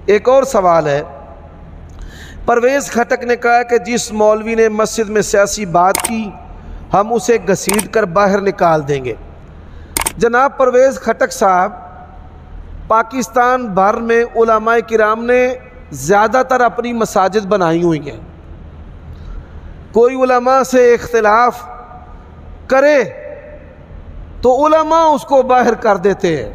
ایک اور سوال ہے، پرویز خٹک نے کہا کہ جس مولوی نے مسجد میں سیاسی بات کی ہم اسے گھسیٹ کر باہر نکال دیں گے۔ جناب پرویز خٹک صاحب، پاکستان بھر میں علماء کرام نے زیادہ تر اپنی مساجد بنائی ہوئی ہیں، کوئی علماء سے اختلاف کرے تو علماء اس کو باہر کر دیتے ہیں۔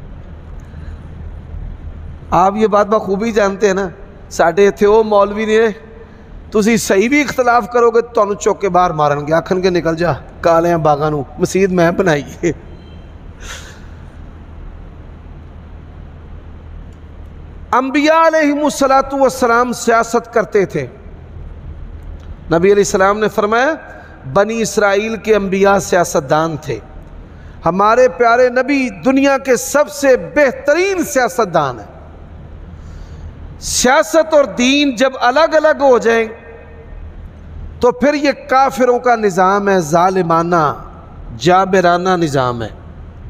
آپ یہ بات بخوبی جانتے ہیں نا، ساڈے اتھے وہ مولوی نے تسی صحیح بھی اختلاف کرو گے تو چوک کے باہر مارن گے، آکھن کے نکل جا کالیاں باغاں نو، مسجد میں بنائی ہے۔ انبیاء علیہم السلام سیاست کرتے تھے۔ نبی علیہ السلام نے فرمایا بنی اسرائیل کے انبیاء سیاستدان تھے، ہمارے پیارے نبی دنیا کے سب سے بہترین سیاستدان ہیں۔ سیاست اور دین جب الگ الگ ہو جائیں تو پھر یہ کافروں کا نظام ہے، ظالمانہ جابرانہ نظام ہے۔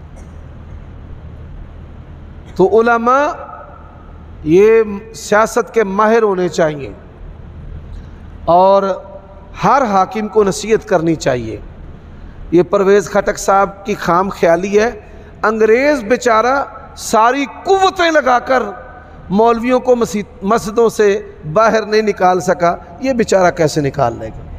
تو علماء یہ سیاست کے ماہر ہونے چاہیے اور ہر حاکم کو نصیحت کرنی چاہیے۔ یہ پرویز خٹک صاحب کی خام خیالی ہے، انگریز بیچارہ ساری قوتیں لگا کر مولویوں کو مسجدوں سے باہر نہیں نکال سکا، یہ بیچارہ کیسے نکال لے گا؟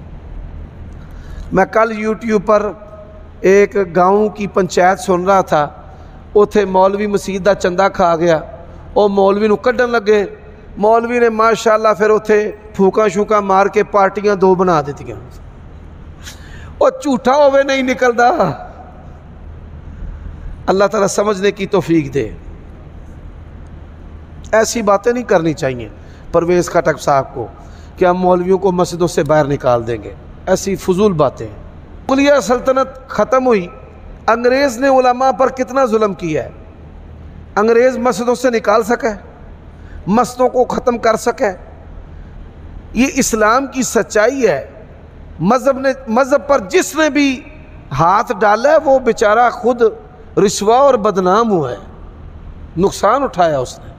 میں کل یوٹیوب پر ایک گاؤں کی پنچایت سن رہا تھا، اتھے مولوی مسجد دا چندہ کھا گیا، اور مولوی نو کڈن لگے، مولوی نے ماشاءاللہ پھر اتھے پھوکا شوکا مار کے پارٹیاں دو بنا دیتی ہیں، اور جھوٹا ہوئے نہیں نکلدا۔ اللہ تعالیٰ سمجھنے کی توفیق دے۔ ایسی باتیں نہیں کرنی چاہیے پرویز خٹک صاحب کو کہ ہم مولویوں کو مسجدوں سے باہر نکال دیں گے، ایسی فضول باتیں ہیں۔ مغلیہ سلطنت ختم ہوئی، انگریز نے علماء پر کتنا ظلم کیا ہے، انگریز مسجدوں سے نکال سکے، مسجدوں کو ختم کر سکے؟ یہ اسلام کی سچائی ہے۔ مذہب پر جس نے بھی ہاتھ ڈالا ہے وہ بیچارہ خود رسوا اور بدنام ہوا ہے، نقصان اٹھایا اس نے۔